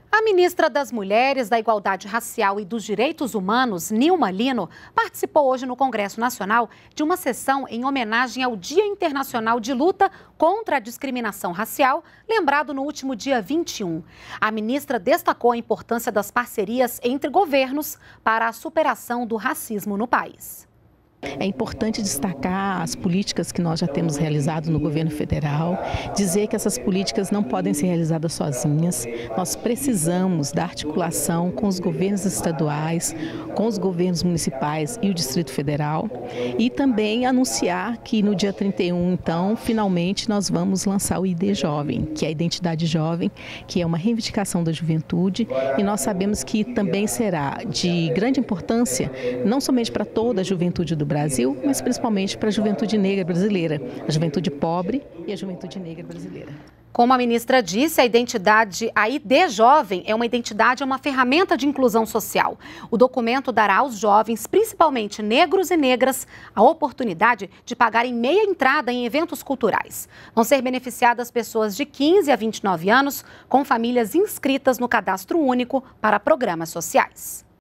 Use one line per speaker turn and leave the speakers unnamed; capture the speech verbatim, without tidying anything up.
A ministra das Mulheres, da Igualdade Racial e dos Direitos Humanos, Nilma Lino, participou hoje no Congresso Nacional de uma sessão em homenagem ao Dia Internacional de Luta contra a Discriminação Racial, lembrado no último dia vinte e um. A ministra destacou a importância das parcerias entre governos para a superação do racismo no país.
É importante destacar as políticas que nós já temos realizado no governo federal, dizer que essas políticas não podem ser realizadas sozinhas. Nós precisamos da articulação com os governos estaduais, com os governos municipais e o Distrito Federal. E também anunciar que no dia trinta e um, então, finalmente nós vamos lançar o I D Jovem, que é a Identidade Jovem, que é uma reivindicação da juventude. E nós sabemos que também será de grande importância, não somente para toda a juventude do Brasil, mas principalmente para a juventude negra brasileira, a juventude pobre e a juventude negra brasileira.
Como a ministra disse, a identidade, a I D Jovem é uma identidade, é uma ferramenta de inclusão social. O documento dará aos jovens, principalmente negros e negras, a oportunidade de pagarem meia entrada em eventos culturais. Vão ser beneficiadas pessoas de quinze a vinte e nove anos com famílias inscritas no Cadastro Único para programas sociais.